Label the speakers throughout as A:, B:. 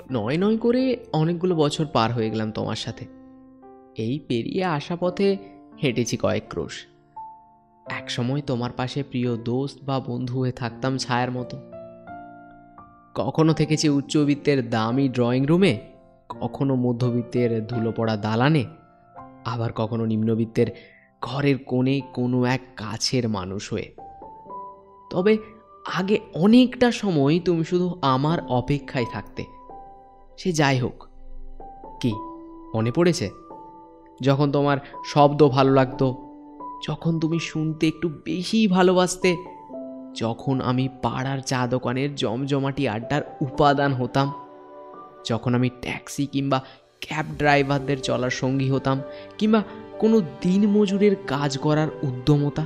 A: নয় নয় করে অনেকগুলো বছর পার হয়ে গেলাম তোমার সাথে। এই পেরিয়ে আসা পথে হেঁটেছি কয়েক ক্রোশ। একসময় তোমার পাশে প্রিয় দোস্ত বা বন্ধু হয়ে থাকতাম ছায়ার মতো। কখনো থেকেছি উচ্চবিত্তের দামি ড্রয়িং রুমে, কখনো মধ্যবিত্তের ধুলো পড়া দালানে, আবার কখনো নিম্নবিত্তের ঘরের কোণে কোনো এক কাছের মানুষ হয়ে। তবে আগে অনেকটা সময় তুমি শুধু আমার অপেক্ষায় থাকতে। সে যাই হোক, কি মনে পড়েছে যখন তোমার শব্দ ভালো লাগতো, যখন তুমি শুনতে একটু বেশিই ভালোবাসতে, যখন আমি পাড়ার চা দোকানের জমজমাটি আড্ডার উপাদান হতাম, যখন আমি ট্যাক্সি কিংবা ক্যাব ড্রাইভারদের চলার সঙ্গী হতাম, কিংবা কোনো দিনমজুরের কাজ করার উদ্যমতা?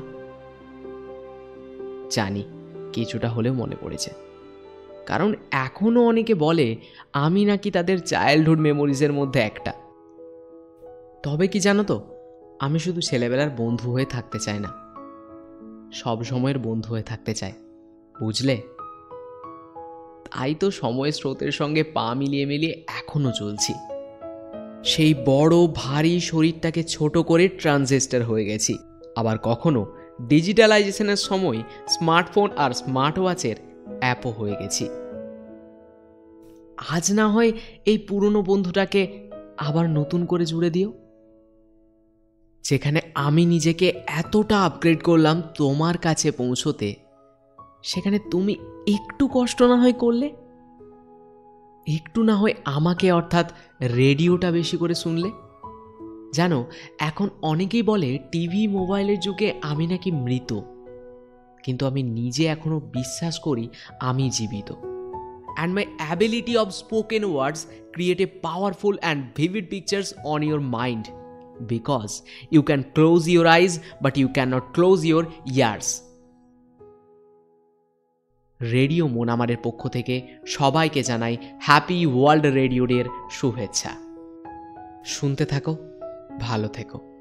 A: জানি কিছুটা হলেও মনে পড়েছে, কারণ এখনও অনেকে বলে আমি নাকি তাদের চাইল্ডহুড মেমোরিজের মধ্যে একটা। তবে কি জানো তো, আমি শুধু ছেলেবেলার বন্ধু হয়ে থাকতে চাই না, সব সময়ের বন্ধু হয়ে থাকতে চাই, বুঝলে? তাই তো সময়ের স্রোতের সঙ্গে পা মিলিয়ে মিলিয়ে এখনো চলছি। সেই বড় ভারী শরীরটাকে ছোট করে ট্রানজিস্টর হয়ে গেছি। আবার কখনো ডিজিটালাইজেশনের সময় স্মার্টফোন আর স্মার্ট ওয়াচের অ্যাপও হয়ে গেছি। আজ না হয় এই পুরনো বন্ধুটাকে আবার নতুন করে জুড়ে দিও, যেখানে আমি নিজেকে এতটা আপগ্রেড করলাম তোমার কাছে পৌঁছতে, সেখানে তুমি একটু কষ্ট না হয় করলে, একটু না হয় আমাকে অর্থাৎ রেডিওটা বেশি করে শুনলে। জানো, এখন অনেকেই বলে টিভি মোবাইলের যুগে আমি নাকি মৃত, কিন্তু আমি নিজে এখনো বিশ্বাস করি আমি জীবিত। And my ability of spoken words create a powerful and vivid pictures on your mind, because you can close your eyes but you cannot close your ears. Radio মন আমাদের পক্ষ থেকে সবাইকে জানাই হ্যাপি ওয়ার্ল্ড রেডিও ডের শুভেচ্ছা। শুনতে থাকো, ভালো থেকো।